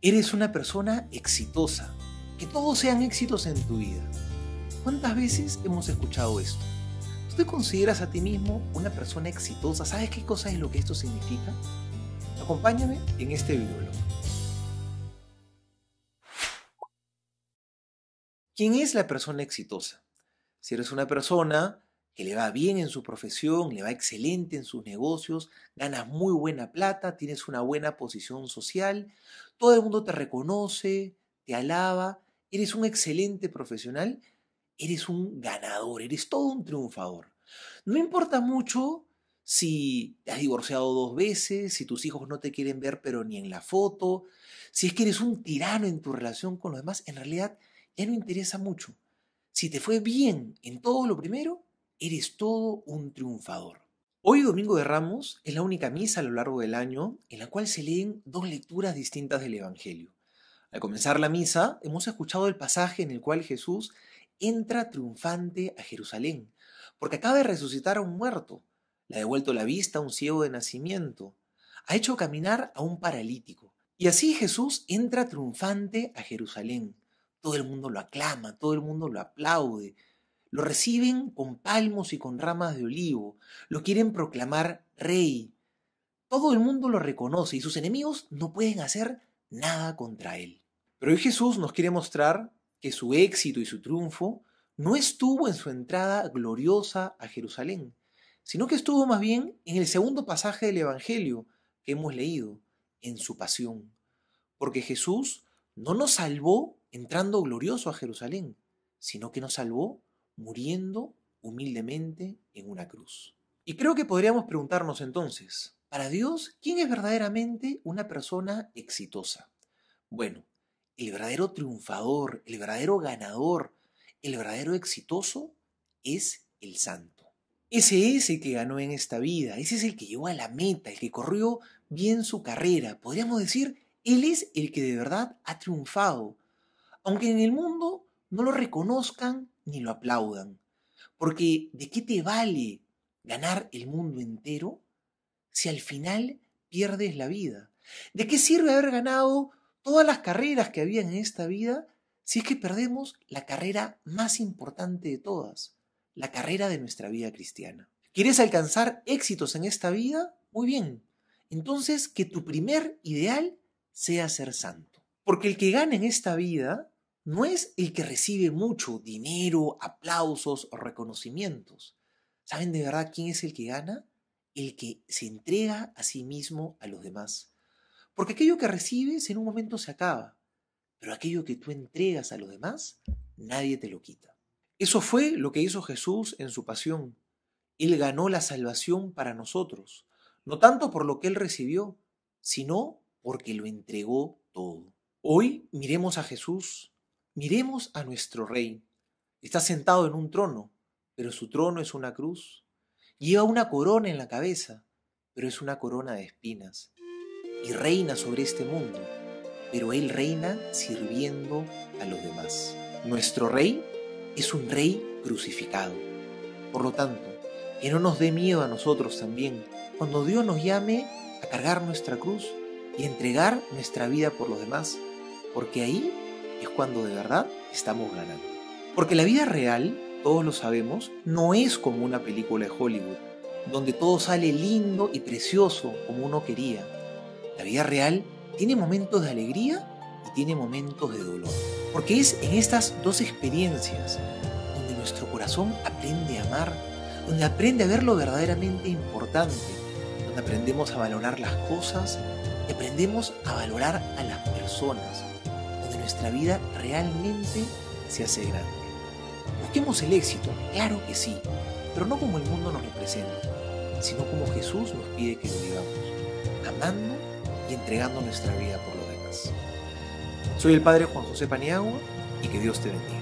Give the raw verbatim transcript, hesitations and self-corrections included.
Eres una persona exitosa. Que todos sean éxitos en tu vida. ¿Cuántas veces hemos escuchado esto? ¿Tú te consideras a ti mismo una persona exitosa? ¿Sabes qué cosa es lo que esto significa? Acompáñame en este videoblog. ¿Quién es la persona exitosa? Si eres una persona que le va bien en su profesión, le va excelente en sus negocios, ganas muy buena plata, tienes una buena posición social, todo el mundo te reconoce, te alaba, eres un excelente profesional, eres un ganador, eres todo un triunfador. No importa mucho si te has divorciado dos veces, si tus hijos no te quieren ver pero ni en la foto, si es que eres un tirano en tu relación con los demás, en realidad ya no interesa mucho. Si te fue bien en todo lo primero, eres todo un triunfador. Hoy, Domingo de Ramos, es la única misa a lo largo del año en la cual se leen dos lecturas distintas del Evangelio. Al comenzar la misa, hemos escuchado el pasaje en el cual Jesús entra triunfante a Jerusalén, porque acaba de resucitar a un muerto, le ha devuelto la vista a un ciego de nacimiento, ha hecho caminar a un paralítico. Y así Jesús entra triunfante a Jerusalén. Todo el mundo lo aclama, todo el mundo lo aplaude. Lo reciben con palmos y con ramas de olivo. Lo quieren proclamar rey. Todo el mundo lo reconoce y sus enemigos no pueden hacer nada contra él. Pero hoy Jesús nos quiere mostrar que su éxito y su triunfo no estuvo en su entrada gloriosa a Jerusalén, sino que estuvo más bien en el segundo pasaje del Evangelio que hemos leído, en su pasión. Porque Jesús no nos salvó entrando glorioso a Jerusalén, sino que nos salvó muriendo humildemente en una cruz. Y creo que podríamos preguntarnos entonces, para Dios, ¿quién es verdaderamente una persona exitosa? Bueno, el verdadero triunfador, el verdadero ganador, el verdadero exitoso es el santo. Ese es el que ganó en esta vida, ese es el que llegó a la meta, el que corrió bien su carrera. Podríamos decir, él es el que de verdad ha triunfado, aunque en el mundo no lo reconozcan ni lo aplaudan. Porque ¿de qué te vale ganar el mundo entero si al final pierdes la vida? ¿De qué sirve haber ganado todas las carreras que había en esta vida si es que perdemos la carrera más importante de todas, la carrera de nuestra vida cristiana? ¿Quieres alcanzar éxitos en esta vida? Muy bien. Entonces, que tu primer ideal sea ser santo. Porque el que gana en esta vida no es el que recibe mucho dinero, aplausos o reconocimientos. ¿Saben de verdad quién es el que gana? El que se entrega a sí mismo a los demás. Porque aquello que recibes en un momento se acaba, pero aquello que tú entregas a los demás, nadie te lo quita. Eso fue lo que hizo Jesús en su pasión. Él ganó la salvación para nosotros, no tanto por lo que Él recibió, sino porque lo entregó todo. Hoy miremos a Jesús, miremos a nuestro Rey. Está sentado en un trono, pero su trono es una cruz. Lleva una corona en la cabeza, pero es una corona de espinas. Y reina sobre este mundo, pero Él reina sirviendo a los demás. Nuestro Rey es un Rey crucificado. Por lo tanto, que no nos dé miedo a nosotros también, cuando Dios nos llame a cargar nuestra cruz y entregar nuestra vida por los demás, porque ahí es cuando de verdad estamos ganando. Porque la vida real, todos lo sabemos, no es como una película de Hollywood, donde todo sale lindo y precioso como uno quería. La vida real tiene momentos de alegría y tiene momentos de dolor. Porque es en estas dos experiencias donde nuestro corazón aprende a amar, donde aprende a ver lo verdaderamente importante, donde aprendemos a valorar las cosas y aprendemos a valorar a las personas, donde nuestra vida realmente se hace grande. ¿Busquemos el éxito? Claro que sí, pero no como el mundo nos lo presenta, sino como Jesús nos pide que lo vivamos, amando y entregando nuestra vida por los demás. Soy el Padre Juan José Paniagua y que Dios te bendiga.